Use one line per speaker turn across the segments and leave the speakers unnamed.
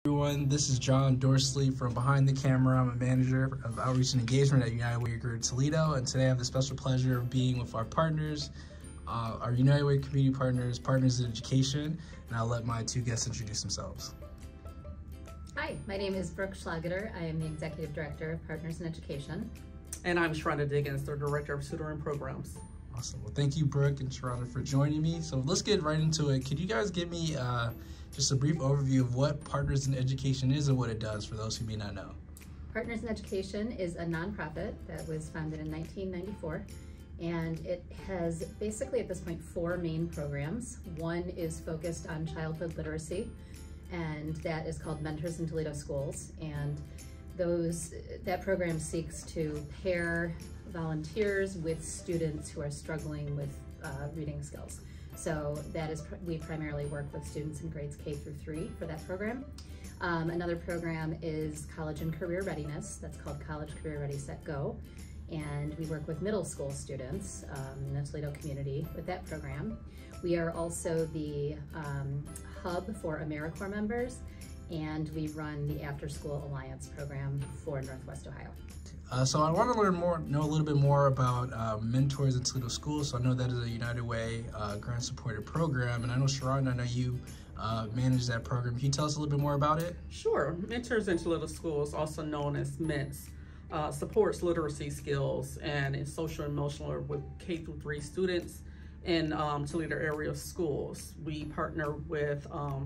Everyone, this is Jon Dorcely from behind the camera. I'm a manager of outreach and engagement at United Way Group Toledo, and today I have the special pleasure of being with our partners, our United Way community partners, Partners in Education, and I'll let my two guests introduce themselves.
Hi, my name is Brooke Schlageter. I am the Executive Director of Partners in Education.
And I'm Sharonda Diggins, the Director of Tutoring Programs.
Awesome. Well, thank you, Brooke and Sharonda, for joining me. So let's get right into it. Could you guys give me just a brief overview of what Partners in Education is and what it does for those who may not know?
Partners in Education is a nonprofit that was founded in 1994, and it has basically at this point 4 main programs. One is focused on childhood literacy, and that is called Mentors in Toledo Schools. And that program seeks to pair volunteers with students who are struggling with reading skills. So that is, we primarily work with students in grades K through 3 for that program. Another program is College and Career Readiness. That's called College Career Ready, Set, Go. And we work with middle school students in the Toledo community with that program. We are also the hub for AmeriCorps members, and we run the After School Alliance program for Northwest Ohio.
So I want to know a little bit more about Mentors in Toledo Schools. So I know that is a United Way grant supported program, and I know Sharonda, I know you manage that program. Can you tell us a little bit more about it?
Sure. Mentors in Toledo Schools, also known as MENTS, supports literacy skills and social and emotional with K through 3 students in Toledo area schools. We partner with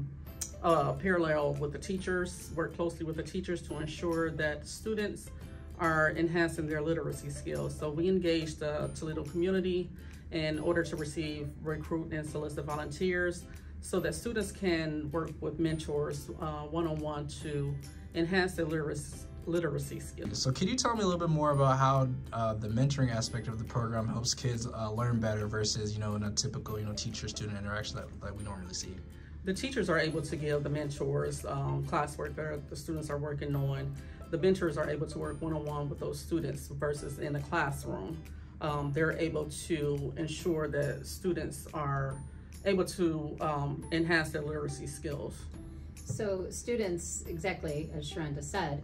parallel with the teachers, work closely with the teachers to ensure that students are enhancing their literacy skills. So we engage the Toledo community in order to recruit and solicit volunteers so that students can work with mentors one-on-one to enhance their literacy skills.
So can you tell me a little bit more about how the mentoring aspect of the program helps kids learn better versus, in a typical, teacher-student interaction that we normally see?
The teachers are able to give the mentors classwork that the students are working on. The mentors are able to work one-on-one with those students versus in the classroom. They're able to ensure that students are able to enhance their literacy skills.
So students, exactly as Sharonda said,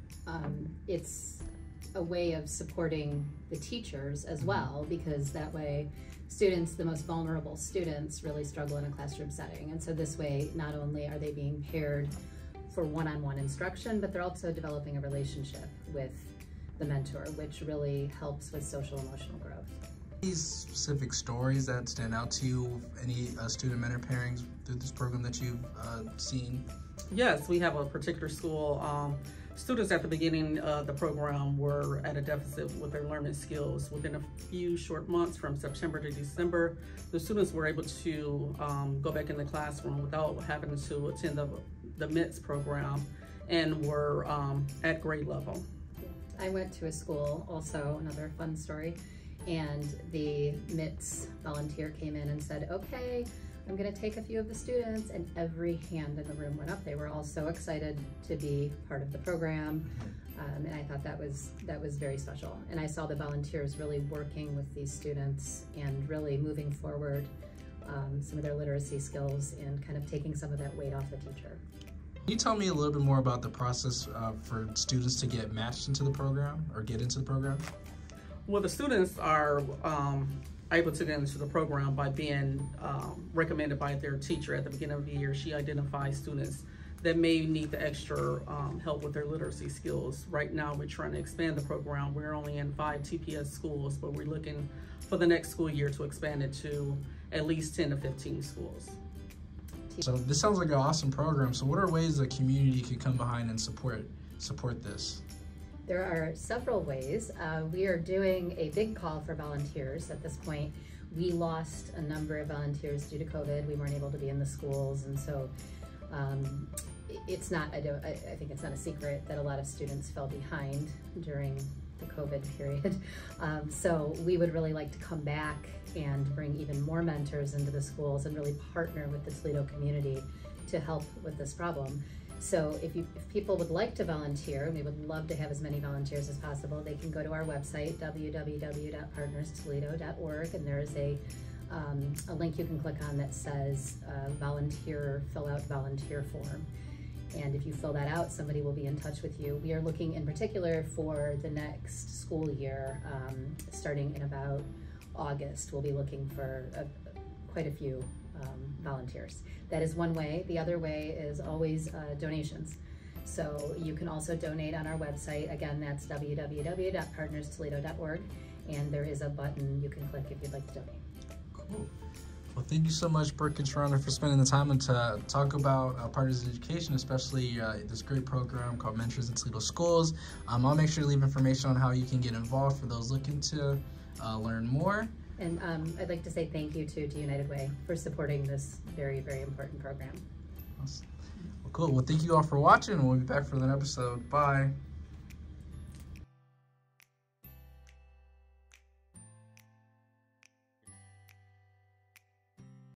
it's a way of supporting the teachers as well, because that way students, the most vulnerable students, really struggle in a classroom setting. And so this way, not only are they being paired for one-on-one instruction, but they're also developing a relationship with the mentor, which really helps with social emotional growth.
Any specific stories that stand out to you, any student mentor pairings through this program that you've seen?
Yes, we have a particular school. Students at the beginning of the program were at a deficit with their learning skills. Within a few short months, from September to December, the students were able to go back in the classroom without having to attend the MENTS program and were at grade level.
I went to a school, also another fun story, and the MENTS volunteer came in and said, okay, I'm gonna take a few of the students, and every hand in the room went up. They were all so excited to be part of the program, and I thought that was very special. And I saw the volunteers really working with these students and really moving forward some of their literacy skills and kind of taking some of that weight off the teacher.
Can you tell me a little bit more about the process for students to get matched into the program or get into the program?
Well, the students are able to get into the program by being recommended by their teacher at the beginning of the year. She identifies students that may need the extra help with their literacy skills. Right now, we're trying to expand the program. We're only in 5 TPS schools, but we're looking for the next school year to expand it to at least 10 to 15 schools.
So this sounds like an awesome program. So what are ways the community can come behind and support this?
There are several ways. We are doing a big call for volunteers at this point. We lost a number of volunteers due to COVID. We weren't able to be in the schools, and so it's not, I think it's not a secret that a lot of students fell behind during the COVID period. So we would really like to come back and bring even more mentors into the schools and really partner with the Toledo community to help with this problem. So if people would like to volunteer, and we would love to have as many volunteers as possible, they can go to our website, www.partnerstoledo.org, and there is a link you can click on that says volunteer, fill out volunteer form. And if you fill that out, somebody will be in touch with you. We are looking in particular for the next school year, starting in about August. We'll be looking for quite a few volunteers. That is one way. The other way is always donations. So you can also donate on our website. Again, that's www.partnerstoledo.org, and there is a button you can click if you'd like to donate.
Cool. Well, thank you so much, Brooke and Sharonda, for spending the time and to talk about Partners in Education, especially this great program called Mentors in Toledo Schools. I'll make sure to leave information on how you can get involved for those looking to learn more.
And I'd like to say thank you to United Way for supporting this very, very important program.
Awesome. Well, cool. Well, thank you all for watching, and we'll be back for another episode. Bye.